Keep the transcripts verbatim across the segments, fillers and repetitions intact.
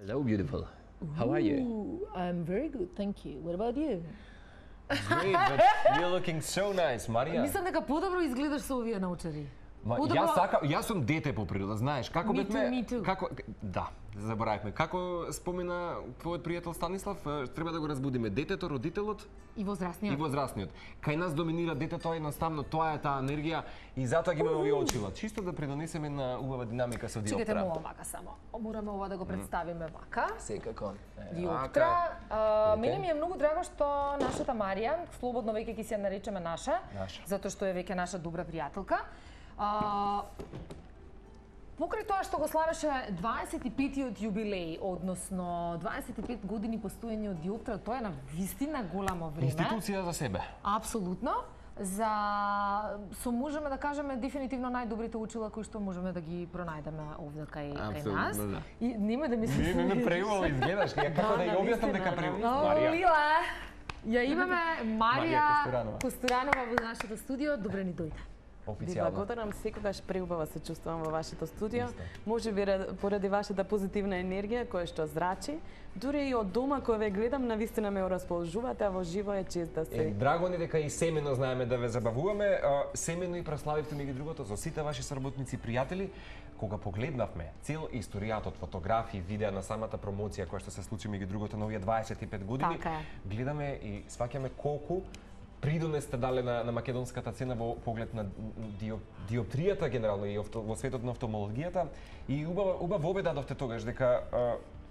Hello, beautiful. How are you? Ooh, I'm very good, thank you. What about you? Great, but you're looking so nice, Марија. Мислам дека подобро изгледаш со овие научари. Ма, Подобро- јас сакам, јас сум дете по природа, знаеш, како Me бевме, too, me too. како да, заборавивме. Како спомена твојот пријател Станислав, е, треба да го разбудиме детето, родителот И возрастниот. и возрастниот. Кај нас доминира детето, едноставно тоа е таа енергија и затоа ги имаме овие очила. Чисто да придонесеме на убава динамика со Чекайте диоптра. мова вака само. Мораме ова да го представиме вака. Секако. Е, Диоптра. А, Видите? мене ми е многу драго што нашата Марија, слободно веќе ќе си ја наречеме наша, Наша. затоа што е веќе наша добра пријателка. А, покрај тоа што го славеше дваесет и петиот јубилеј, односно дваесет и пет години постоење од Диоптра, тоа е на вистина голямо време. Институција за себе. Апсолутно. За со можеме да кажеме дефинитивно најдобрите учила кои што можеме да ги пронајдеме овде кај кај Апсолутно, нас. да. И нема да ми се Не, не, не, преубаво изгледаш. Ја како да ја објаснам дека преубаво. Марија. Лила. Ја имаме Марија Марија Костуранова. Костуранова во нашето студио. Добре ни дојде. Ви Официјално. благодарам, секогаш преубава се чувствувам во вашето студио. Исто. Може би ра- поради вашата позитивна енергија која што зрачи. Дури и од дома кој ве гледам, навистина ме расположувате, а во живо е чест да Е, се. драго ни дека и семено знаеме да ве забавуваме. А, семено и прославивте меѓу другото со сите ваши сработници и пријатели. Кога погледнавме цел историјатот, фотографии, видеа на самата промоција која што се случи меѓу другото на овие дваесет и пет години, Така е. гледаме и сваќаме колку придонес сте дале на, на македонската цена во поглед на дио, диоптријата генерално и овто, во светот на офталмологијата. И убаво, убаво ве дадовте тогаш дека а,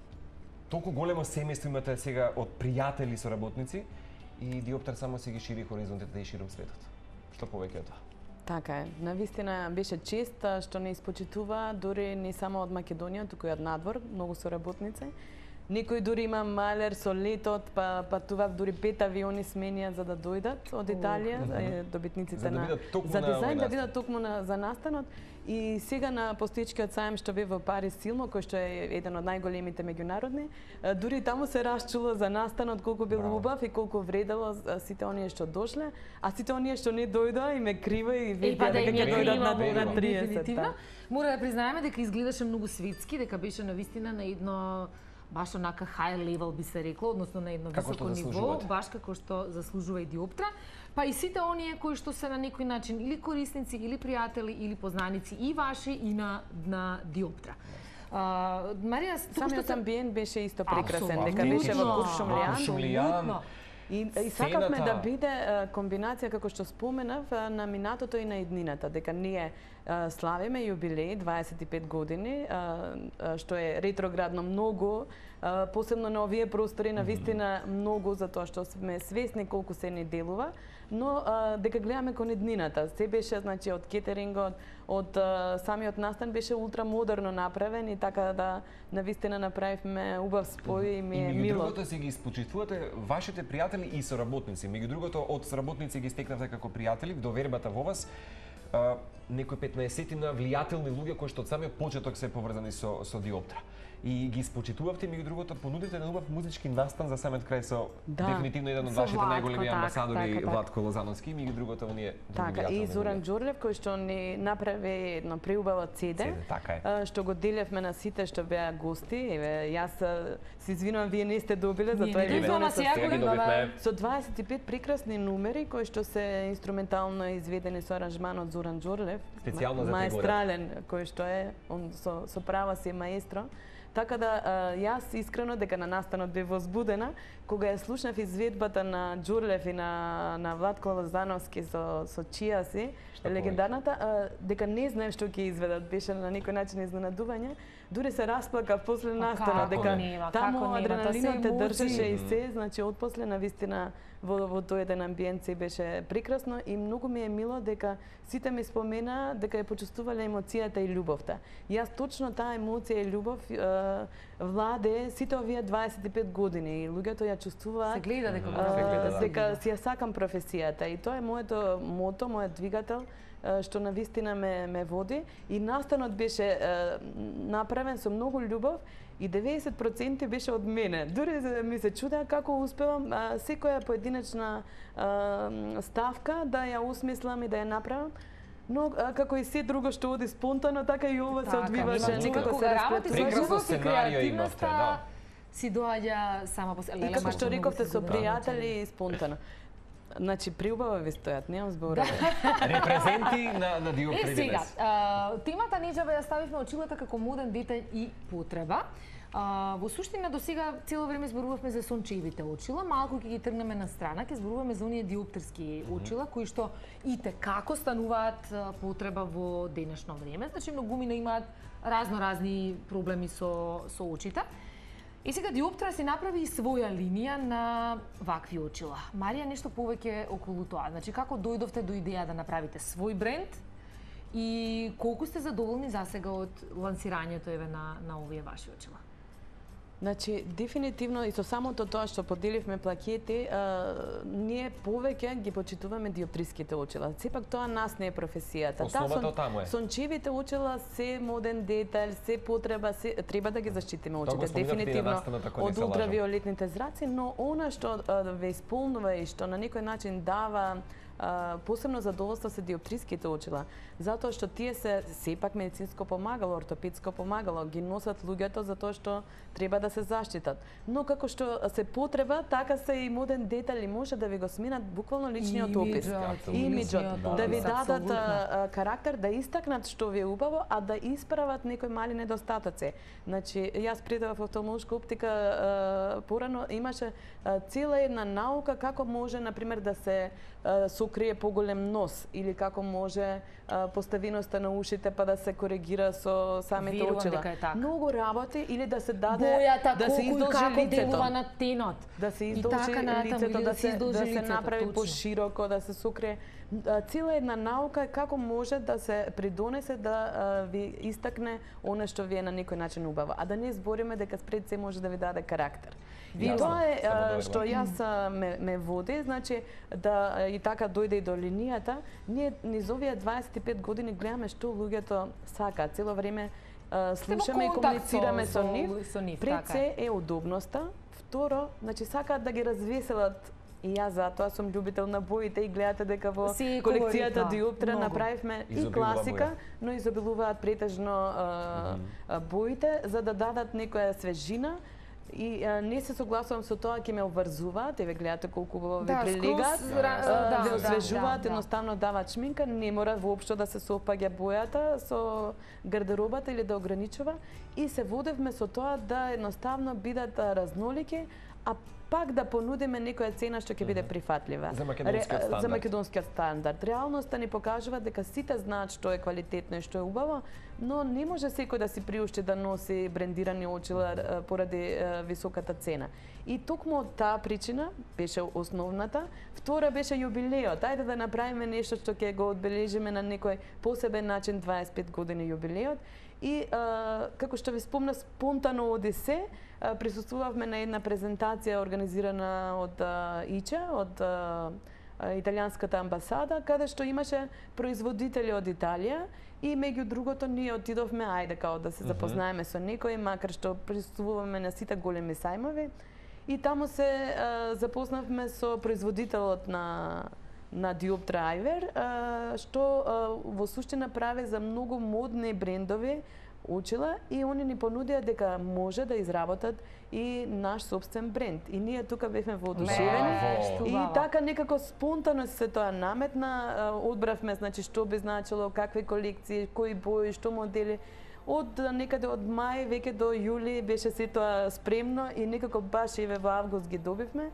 толку големо семејство имате сега од пријатели и соработници и Диоптар само се ги шири хоризонтите и широм светот. Што повеќе од тоа? Така е. Навистина беше чест а, што не испочитува дури не само од Македонија, туку и од надвор, многу соработници. Некој дури има малер со летот, па патува дури пет авиони сменија за да дојдат од Италија, е, добитниците За да на бидат токму за на дизајн, овој да настан. бидат токму на за настанот. И сега на Постичкиот сајм што бе во Париз Силмо, кој што е еден од најголемите меѓународни, а, дури таму се расчуло за настанот колку бил Браво. убав и колку вредело а, сите оние што дошле, а сите оние што не дојдоа и ме крива и Е, па видеа да дека им ја ќе дојдат на крива, на верувам. триесет. дефинитивно. да. Мора да признаеме дека изгледаше многу светски, дека беше навистина на едно баш онака high level би се рекло, односно на едно Како што високо ниво, заслужувате. баш како што заслужува и Диоптра. Па и сите оние кои што се на некој начин или корисници, или пријатели, или познаници и ваши и на на Диоптра. А, Марија, туку што Самиот се амбиент беше исто прекрасен, Апсолутно. дека беше во Апсолутно. Куршумлијан. Шумлијан. И, и сакавме Сцената. да биде а, комбинација, како што споменав, а, на минатото и на иднината, дека ние а, славиме јубилеј дваесет и пет години, а, а, што е ретроградно многу, а, посебно на овие простори, на вистина многу, затоа што сме свесни колку се ни делува, но а, дека гледаме кон иднината. Се беше, значи, од кетерингот, од а, самиот настан беше ултрамодерно направен и така да навистина направивме убав спој и ми И е меѓу мило. другото си ги испочитувате вашите пријатели и соработници. Меѓу другото од соработници ги стекнавте како пријатели, довербата во вас. А, некои петнаесетина влијателни луѓе кои што од самиот почеток се поврзани со со Диоптра. И ги испочитувавте, меѓу другото понудите на убав музички настан за самиот крај со Да. дефинитивно еден од Со вашите Владко, најголеми така, амбасадори, така, така. Владко Лозановски, и меѓу другото оние други Така, и влијателни Зоран луѓе. Ѓурлев, кој што ни направи едно преубаво цеде, Цеде, така е. а, што го делевме на сите што беа гости. Еве, јас а, се извинувам, вие не сте добиле, Ние затоа не ви добивме, ама донесов сега Сега ги го добивме. со дваесет и пет прекрасни номери кои што се инструментално изведени со аранжман од Зоран Ѓурлев, Специјално за те маестрален, кој што е он со со права си маестро. Така да а, јас искрено дека на настанот бев возбудена кога ја слушнав изведбата на Ѓурлев и на на Владко Лозановски со со чија си Што легендарната, а, дека не знаев што ќе изведат, беше на некој начин изненадување. Дури се расплакав после настанот, како дека нема, таму како нема, тоа се адреналинот те емоции. држеше и се, значи отпосле на вистина во во тој еден амбиент се беше прекрасно и многу ми е мило дека сите ми спомена дека ја почувствувале емоцијата и љубовта. Јас точно таа емоција и љубов е, владе сите овие дваесет и пет години и луѓето ја чувствуваат Се гледа дека го а, Се гледа, да. дека си ја сакам професијата и тоа е моето мото, мојот двигател е, што на вистина ме ме води и настанот беше е, направен со многу љубов и деветдесет проценти беше од мене. Дури ми се чудеа како успевам а, секоја поединечна а, ставка да ја осмислам и да ја направам. Но а, како и се друго што оди спонтано, така и ова се Така, одвиваше, нема некако човек се кога работи со Прекрасно љубов и сценарио имавте, креативноста да. си доаѓа сама по себе. И како што рековте со пријатели и спонтано. Значи, приубава ви стојат, немам зборови. Репрезенти на, на Е, диоптрија сега, денес. а, темата Неđава ја ставивме очилата како моден детаљ и потреба. А, во суштина до сега цело време зборувавме за сончевите очила, малку ќе ги тргнеме на страна, ќе зборуваме за оние диоптерски очила кои што и те како стануваат а, потреба во денешно време. Значи многумина имаат разно разни проблеми со со очите. И сега Диоптра си направи и своја линија на вакви очила. Марија, нешто повеќе околу тоа. Значи, како дојдовте до идеја да направите свој бренд и колку сте задоволни засега од лансирањето еве на, на овие ваши очила? Значи, дефинитивно и со самото тоа што поделивме плакети, а, ние повеќе ги почитуваме диоптриските очила. Сепак тоа нас не е професијата. Основата таму е. Сончевите очила се моден детаљ, се потреба, се треба да ги заштитиме очите. Тоа го спомнавте и на Дефинитивно настанот, ако не од се лажам. ултравиолетните зраци, но она што а, ве исполнува и што на некој начин дава Uh, посебно задоволство се диоптриските очила, затоа што тие се сепак медицинско помагало, ортопедско помагало, ги носат луѓето затоа што треба да се заштитат. Но како што се потреба, така се и моден детаљ и може да ви го сменат буквално личниот опис. Имиџот, да ви дадат а, карактер, да истакнат што ви е убаво, а да исправат некои мали недостатоци. Значи, јас пред во офталмолошка оптика а, порано имаше а, цела една наука како може, например, да се а, сокрие поголем нос или како може а, поставиноста на ушите па да се коригира со самите Верувам очила. дека е така. Многу работи или да се даде Бојата, да се колку и издолжи како лицето. делува на тенот. Да се И издолжи така натаму, лицето, или да се, издолжи да се лицето, направи точно. пошироко, да се сукрие. А, Цела една наука е како може да се придонесе да а, ви истакне она што ви е на некој начин убаво. А да не збориме дека спред се може да ви даде карактер. И Јасно, тоа е само а, да што јас а, ме, ме води, значи да а, и така дојде и до линијата. Ние низ овие дваесет и пет години гледаме што луѓето сакаат. Цело време а, слушаме и контакт комуницираме со- со, со- нив. со нив, Пред така се е удобноста. Второ, значи сакаат да ги развеселат. И јас затоа сум љубител на боите и гледате дека во Си колекцијата колоритна, Диоптра многу. направивме и Изобилува класика, боја. но изобилуваат претежно а, а, боите за да дадат некоја свежина. И а, не се согласувам со тоа, ќе ме обврзуваат, еве гледате колку убаво ви Да, прилегаат, скроз, ра- а, да, ве да, освежуваат, да, да. едноставно даваат шминка, не мора воопшто да се соопаѓа бојата со гардеробата или да ограничува. И се водевме со тоа да едноставно бидат а, разнолики, а пак да понудиме некоја цена што ќе биде прифатлива. За македонскиот стандард. За македонскиот стандард. Реалноста ни покажува дека сите знаат што е квалитетно и што е убаво, но не може секој да си приушти да носи брендирани очила а, поради а, високата цена. И токму од таа причина беше основната. Втора беше јубилеот. Ајде да направиме нешто што ќе го одбележиме на некој посебен начин дваесет и пет години јубилеот. И а, како што ви спомна, спонтано оди се, а, присуствувавме на една презентација организирана од а, ИЧА, од а, а, италијанската амбасада, каде што имаше производители од Италија и меѓу другото ние отидовме ајде као да се запознаеме со некој, макар што присуствуваме на сите големи сајмови. И таму се а, запознавме со производителот на на Диоптра Ајвер, а, што а, во суштина прави за многу модни брендови очила и они ни понудија дека може да изработат и наш собствен бренд. И ние тука бевме воодушевени. Браво! И така некако спонтано се тоа наметна, а, одбравме значи што би значило, какви колекции, кои бои, што модели. Од некаде од мај веќе до јули беше се тоа спремно и некако баш еве во август ги добивме.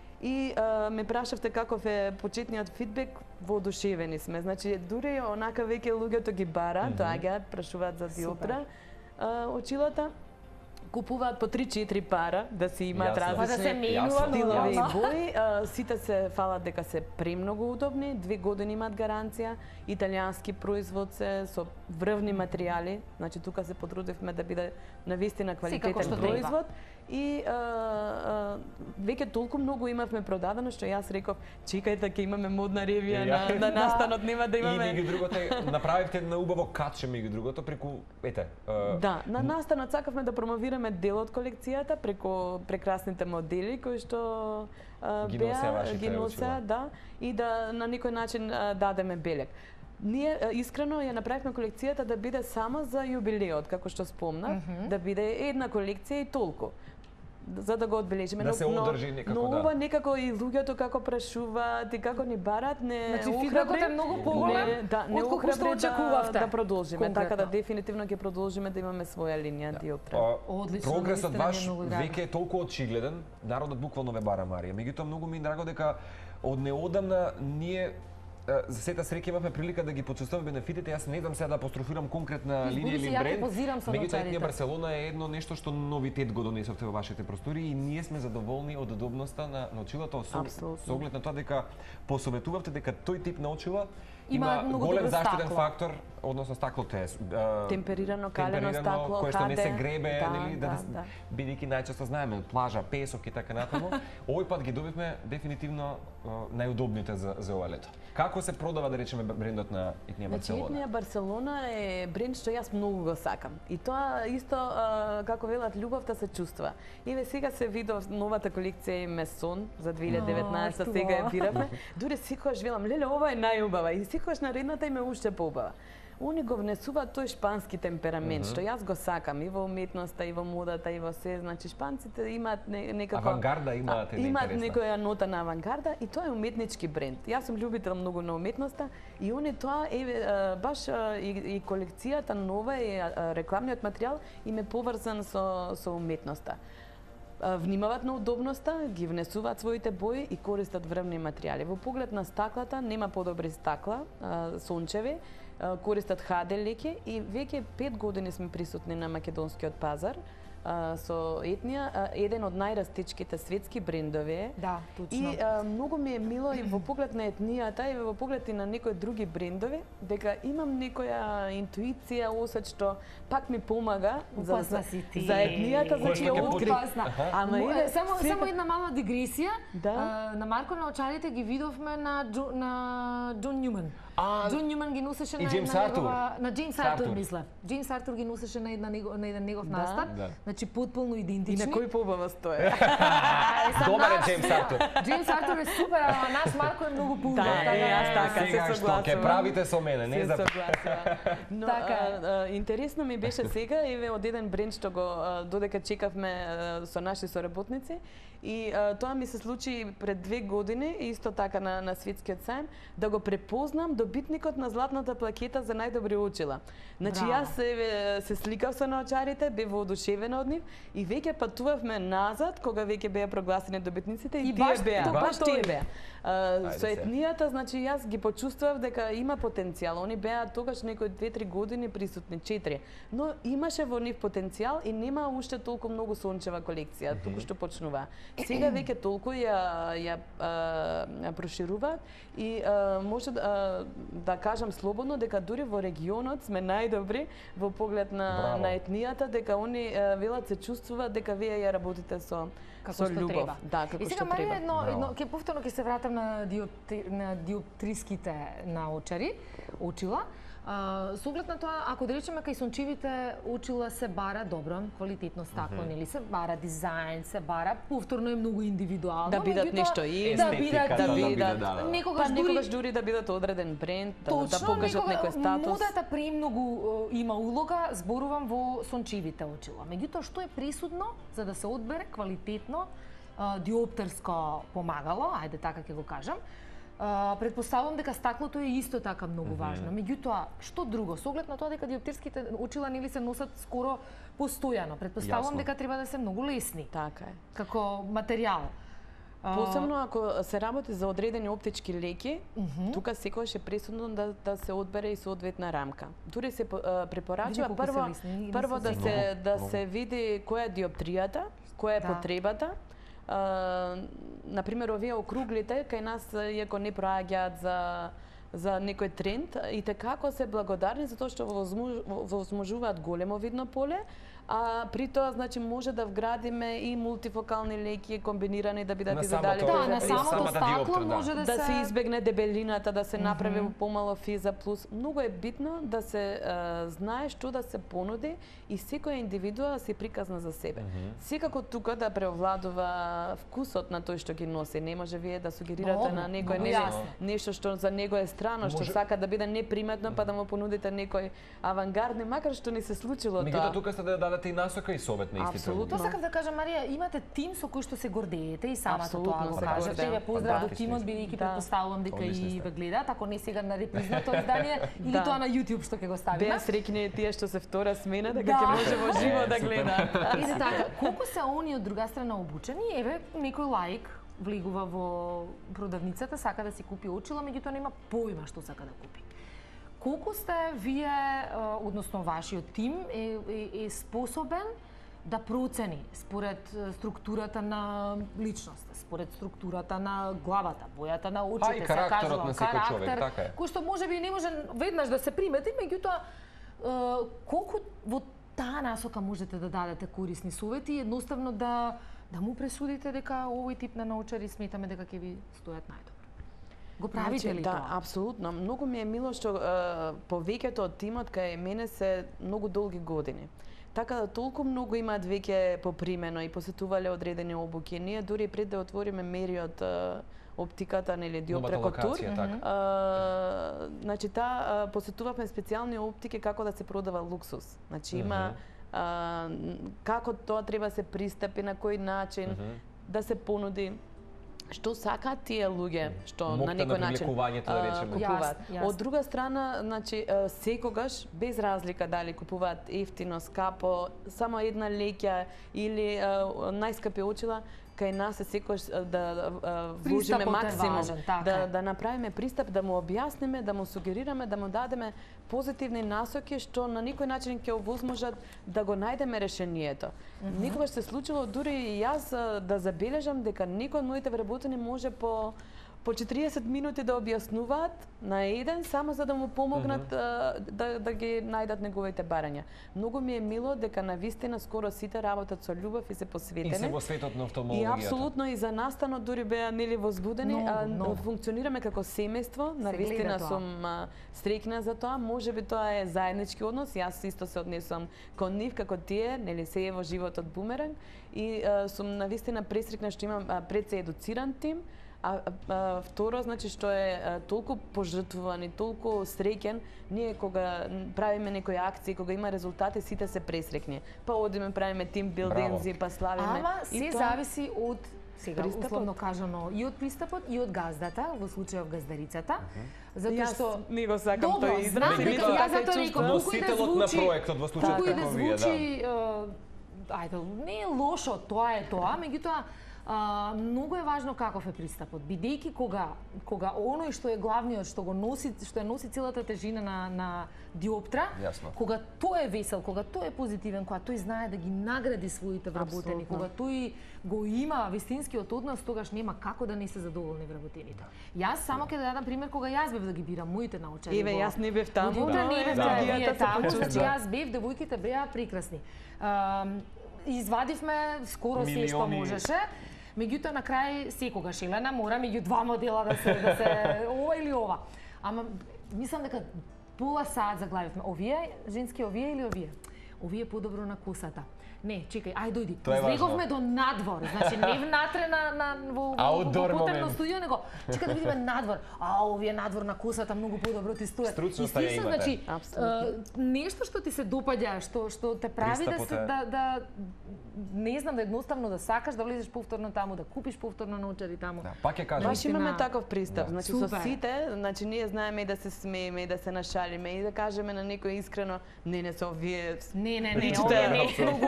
И а, ме прашавте каков е почетниот фидбек, воодушевени сме. Значи, дури онака веќе луѓето ги бараат, доаѓаат, прашуваат за Диоптра а, очилата, купуваат по три-четири пара да си имаат Јасно. Па да се различни менува стилови и нормално. бои. А, сите се фалат дека се премногу удобни, две години имаат гаранција, италијански производ се со врвни материјали, значи тука се потрудивме да биде навистина квалитетен што производ. И а, а, веќе толку многу имавме продадено што јас реков, чекајте ќе имаме модна ревија на, Ја. на настанот, нема да И имаме. меѓу другото направивте на убаво катче меѓу другото преку ете. а, Да, на настанот сакавме да промовираме дел од колекцијата преку прекрасните модели кои што а, Ги беа, носеа вашите ги носеа, очила. да, и да на некој начин а, дадеме белег. Ние е, искрено ја направивме колекцијата да биде само за јубилеот, како што спомнав, mm -hmm. да биде една колекција и толку, за да го одбележиме. Да се одржи некако, но, да. Но ова некако и луѓето како прашуваат и како ни барат, не значи, фидбекот е многу поголем, да, не отколку што очекувавте. Да, да продолжиме, конкретно. така да дефинитивно ќе продолжиме да имаме своја линија да. Диоптра. Одлично, Прогресот наистина ваш е многу драго. веќе е толку очигледен, народот буквално ве бара, Марија. Меѓутоа многу ми е драго дека од неодамна ние за сета среќа имавме прилика да ги почувствуваме бенефитите. Јас не знам сега да апострофирам конкретна линија или бренд. Меѓутоа етнија Барселона е едно нешто што новитет го донесовте во вашите простори и ние сме задоволни од удобноста на, на очилата, со, со оглед на тоа дека посоветувавте дека тој тип на очила има, има голем заштитен стакло. Фактор, односно стаклото е темперирано калено стакло, кое што не се гребе, да, нели, да, да, да. бидејќи најчесто знаеме плажа, песок и така натаму. Овој пат ги добивме дефинитивно најудобните за за ова лето. Како се продава, да речеме, брендот на етнија Барселона? Етнија Барселона е бренд што јас многу го сакам. И тоа исто, како велат, љубовта се чувства. Еве сега се видов новата колекција Месон за две илјади и деветнаесета, сега ја бираме. Дури секогаш велам, леле, ова е најубава. И секогаш наредната им е уште поубава. Они го внесуваат тој шпански темперамент, mm -hmm. што јас го сакам и во уметноста, и во модата, и во се. Значи, шпанците имаат не, некако... Авангарда имаат една имаат интересна. некоја нота на авангарда и тоа е уметнички бренд. Јас сум љубител многу на уметноста и они тоа е баш и, и колекцијата нова и рекламниот материјал им е поврзан со, со уметноста. Внимават на удобноста, ги внесуваат своите бои и користат врвни материјали. Во поглед на стаклата нема подобри стакла, сончеви, користат ха де леки и веќе пет години сме присутни на македонскиот пазар со етнија, еден од најрастечките светски брендови. Да, точно. И а, многу ми е мило и во поглед на етнијата и во поглед и на некои други брендови, дека имам некоја интуиција, осеќ што пак ми помага за, за, за етнијата, значи ја откри. Ама иде, само сега... само една мала дигресија. Да? А, на Марко наочарите ги видовме на Джо, на Џон Њуман. А, Џон Њуман ги носеше на Джеймс една Артур. негова, на Джеймс Артур, мисля. Джеймс Артур ги носеше на една него, на еден негов да? настап. Да. Значи потполно идентични. И на кој поубава стои? Добар е Джеймс Артур. Джеймс Артур е супер, ама наш Марко е многу поубав. Да, е, јас така се сега што ќе правите со мене, не за... Но така. а, а, интересно ми беше сега, еве од еден бренд што го а, додека чекавме а, со наши соработници и а, тоа ми се случи пред две години, исто така на, на светскиот сајм, да го препознам добитникот на златната плакета за најдобри очила. Значи Браво. јас се, се сликав со наочарите, бев воодушевена од нив и веќе патувавме назад кога веќе беа прогласени добитниците и, И тие баш беа. тоа Баш тој. тие беа. А, со етнијата, значи јас ги почувствував дека има потенцијал. Они беа тогаш некои две-три години присутни, четири. Но имаше во нив потенцијал и нема уште толку многу сончева колекција, туку што почнува. Сега веќе толку ја ја а, прошируваат и а, може да, да кажам слободно дека дури во регионот сме најдобри во поглед на Браво. на етнијата, дека они а, велат се чувствуваат дека вие ја работите со како со што љубов. треба. Да, како и сега што Марија, треба. едно, Браво. едно ќе повторно ќе се вратам на диоптри, на диоптриските наочари, очила. А, со оглед на тоа, ако да речеме кај сончевите очила се бара добро, квалитетно стакло, mm -hmm. нели се бара дизајн, се бара, повторно е многу индивидуално. Да бидат меѓутоа, нешто и да бидат да и- бидат. да, да. Некогаш Па дури некогаш дури да бидат одреден бренд, да, Точно, да покажат некога- некој статус. Модата премногу е, има улога, зборувам во сончевите очила. Меѓутоа, што е присутно за да се одбере квалитетно а, диоптерско помагало, ајде така ќе го кажам, а, предпоставувам дека стаклото е исто така многу важно. Меѓутоа, што друго? Со оглед на тоа дека диоптерските очила нели се носат скоро постојано, предпоставувам Јасно. дека треба да се многу лесни Така е. како материјал. А, Посебно ако се работи за одредени оптички леки, тука секогаш е пресудно да, да се одбере и соодветна рамка. Дури се по- а, препорачува Види колку се прво, лесни, не прво се да сеќавам. се да Многу. се види која е диоптријата, која е Да. потребата. А, например, овие округлите кај нас иако не проаѓаат за за некој тренд и те како се благодарни за тоа што возможуваат големо видно поле, а при тоа значи може да вградиме и мултифокални леки комбинирани да бидат На изоделите. самото- Да, на и самото самата стакло диоптра, да. може да, Да се... се избегне дебелината, да се направи mm -hmm. помало физа плюс. Многу е битно да се а, знае што да се понуди и секоја индивидуа се приказна за себе. Mm -hmm. Секако тука да преовладува вкусот на тој што ги носи. Не може вие да сугерирате Много, на некој много не, јасно. нешто што за него е страно, што Може- сака да биде неприметно, па да му понудите некој авангардни, макар што ни се случило Меѓутоа тоа. тука сте да дадете и насока и совет на истите. Апсолутно. Тоа сакав да кажам, Марија, имате тим со кој што се гордеете и самата Апсолутно тоа го се кажете. гордеам. Ве поздрав до Фантастични тимот, сте. бидејќи Да. претпоставувам дека Одлични и сте. ве гледаат, ако не сега на репризнато издание или Да. тоа на YouTube што ќе го ставиме. Беа среќни тие што се втора смена, дека Да. ќе може во живо Е, да супер. гледа. Иде така, колку се они од друга страна обучени, еве некој лаик влегува во продавницата, сака да си купи очила, меѓутоа нема појма што сака да купи. Колку сте вие, а, односно вашиот тим, е, е, е способен да процени според е, структурата на личноста, според структурата на главата, бојата на очите, А, и се карактерот кажува, на секој човек, така е. кој што можеби не може веднаш да се примети, меѓутоа е, колку во таа насока можете да дадете корисни совети и едноставно да да му пресудите дека овој тип на научари сметаме дека ќе ви стојат најдобро. Го правите Значи, ли да, тоа? апсолутно. Многу ми е мило што е, повеќето од тимот кај мене се многу долги години. Така да толку многу имаат веќе попримено и посетувале одредени обуки. Ние дури пред да отвориме Мериот е, оптиката, нели, Диоптра Новата Котур, локација, така. а, значи таа посетувавме специјални оптики како да се продава луксус. Значи има а, како тоа треба да се пристапи, на кој начин да се понуди што сакаат тие луѓе што на Моќта некој на начин привлекувањето, да а, речеме. купуваат. Јасно, јасно. Од друга страна, значи а, секогаш без разлика дали купуваат ефтино, скапо, само една леќа или а, најскапи очила, кај нас е секогаш а, да а, вложиме Пристапот е максимум, важен, така да е. да направиме пристап, да му објасниме, да му сугерираме, да му дадеме позитивни насоки што на некој начин ќе овозможат да го најдеме решението. Mm -hmm. Никогаш се случило дури и јас а, да забележам дека некој од моите вработени може по по четириесет минути да објаснуваат на еден само за да му помогнат mm -hmm. а, да да ги најдат неговите барања. Многу ми е мило дека навистина скоро сите работат со љубов и се посветени. И се во светот на И офталмологијата. апсолутно и за настанот дури беа нели возбудени, Многу, а многу. функционираме како семејство. Навистина гледа тоа. сум а, среќна за тоа. Можеби тоа е заеднички однос. Јас исто се однесувам кон нив како тие, нели се е во животот бумеранг и а, сум навистина пресреќна што имам а, пред се едуциран тим. А, а, а второ, значи што е а, толку пожртвуван и толку среќен, ние кога правиме некои акции, кога има резултати, сите се пресреќни. Па одиме правиме тим билдинзи, па славиме. Ама И се тоа- зависи од сега Пристапот. условно кажано и од пристапот и од газдата, во случајов газдарицата, затоа Јас што не го сакам Добро, тој израз. знам и дека мислам јас дека затоа е реков, чувство. колку и да Носителот на звучи, проектот во случајот колку и да како вие, да. звучи, е, ајде, не е лошо, тоа е тоа, меѓутоа а, многу е важно каков е пристапот, бидејќи кога кога оној што е главниот, што го носи, што ја носи целата тежина на на Диоптра, Јасно. кога тој е весел, кога тој е позитивен, кога тој знае да ги награди своите вработени, Апсолутно. кога тој го има вистинскиот однос, тогаш нема како да не се задоволни вработените. Јас само ќе да дадам пример кога јас бев да ги бирам моите научари. Еве, во- јас не бев таму, Во Диоптра но не бев енергијата вие се таму, почувства. значи јас бев, девојките беа прекрасни. А, извадивме скоро се што Милиони. можеше. Меѓутоа на крај секогаш Елена мора меѓу два модела да се да се ова или ова. Ама мислам дека пола саат заглавивме. Овие, женски овие или овие? Овие подобро на косата. Не, чекај, ај дојди. Тоа е важно. Излеговме до надвор, значи не внатре на на во во, Outdoor во потребно момент. студио, него чека да видиме надвор. А овие надвор на косата многу подобро ти стои. Стручноста ја имате. Значи, Апсолутно. е, нешто што ти се допаѓа, што што те прави да Пристапот се е- да да не знам да едноставно да сакаш да влезеш повторно таму, да купиш повторно научари таму. Да, пак ќе кажам. Баш Наистина. имаме таков пристап. Да. Значи Супер. со сите, значи ние знаеме и да се смееме и да се нашалиме и да кажеме на некој искрено, не не се овие Не, не, не, Причите овие е не.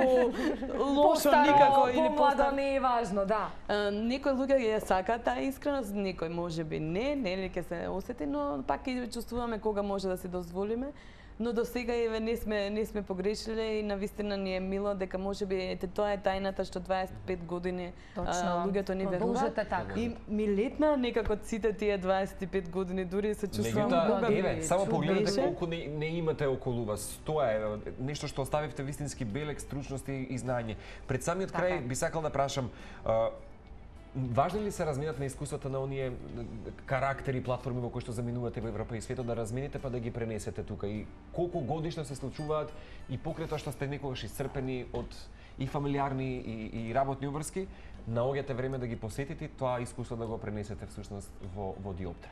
многу лошо никако или помладо постар. не е важно, да. А, Некои луѓе ја сакаат таа искреност, некој можеби не, нели ќе се осети, но пак и чувствуваме кога може да се дозволиме. но до сега еве не сме не сме погрешиле и навистина ни е мило дека можеби ете тоа е тајната што дваесет и пет години а, луѓето не веруваат. така. И ми летна некако сите тие дваесет и пет години, дури се чувствувам Меѓутоа, еве, само чудеше. погледнете колку не, не имате околу вас. Тоа е нешто што оставивте вистински белек, стручност и знаење. Пред самиот крај би сакал да прашам, а, важно ли се разменат на искуствата на оние карактери, платформи во кои што заминувате во Европа и светот, да размените па да ги пренесете тука? И колку годишно се случуваат и покрај тоа што сте некогаш исцрпени од и фамилиарни и, и работни обврски, наоѓате време да ги посетите тоа искуство да го пренесете всушност во, во Диоптра?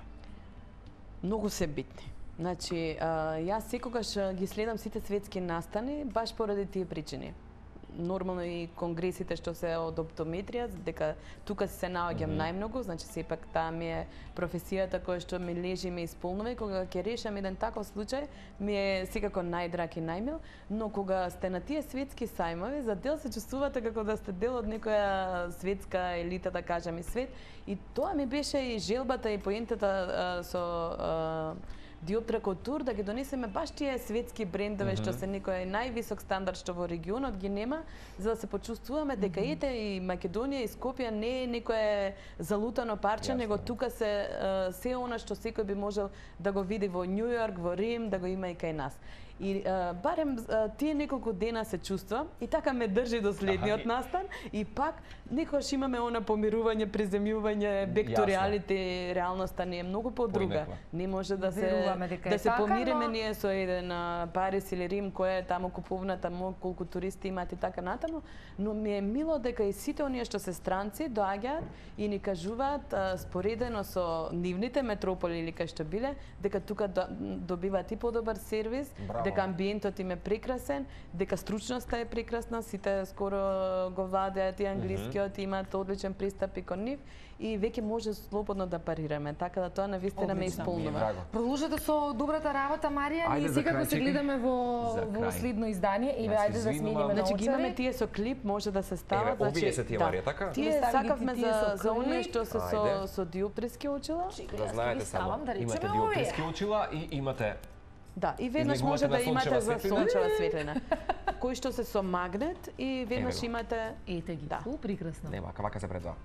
Многу се битни. Значи, а, јас секогаш ги следам сите светски настани баш поради тие причини. Нормално и конгресите што се од оптометрија, дека тука се наоѓам mm -hmm. најмногу, значи сепак таа ми е професијата која што ми лежи и ме исполнува и кога ќе решам еден таков случај, ми е секако најдраг и најмил, но кога сте на тие светски сајмови, за дел се чувствувате како да сте дел од некоја светска елита, да кажам, и свет, и тоа ми беше и желбата и поентата со а, Диоптра Култур, да ги донесеме баш тие светски брендове mm -hmm. што се некој највисок стандард што во регионот ги нема, за да се почувствуваме дека mm -hmm. ете и Македонија и Скопје не е некое залутано парче, Jasne. него тука се се она што секој би можел да го види во Њу Јорк, во Рим, да го има и кај нас. И а, барем а, тие неколку дена се чувствам и така ме држи до следниот Аха, настан и пак некогаш имаме она помирување, преземјување, back to reality, реалноста не е многу подруга. Не може да се да се така, помириме но... ние со еден а, Париз или Рим, која е таму куповната, колку туристи имаат и така натаму, но ми е мило дека и сите оние што се странци доаѓаат и ни кажуваат а, споредено со нивните метрополи или кај што биле, дека тука до, добиваат и подобар сервис, Браво. дека амбиентот им е прекрасен, дека стручноста е прекрасна, сите скоро го владеат и англискиот, mm -hmm. имаат одличен пристап и кон нив и веќе може слободно да парираме, така да тоа навистина ме исполнува. Продолжете со добрата работа, Марија. Ние секако се гледаме во во следно издание и ајде да смениме на Значи ги имаме тие со клип, може да се става, значи овие се тие, Марија, така? Тие сакавме за за оние што се со со диопtriски очила. Да знаете само, имате диопtriски очила и имате. Да, и веднаш може да имате за сончева светлина. Кои што се со магнет и веднаш имате ете ги. Ту прекрасно. Нема, вака се предва.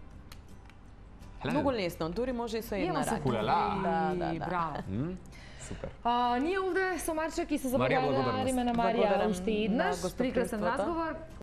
Многу лесно, дури може и со една рака. Да, да, да. Браво. Супер. А, ние овде со Марчек и се заблагодариме на Марија уште еднаш. Прекрасен разговор.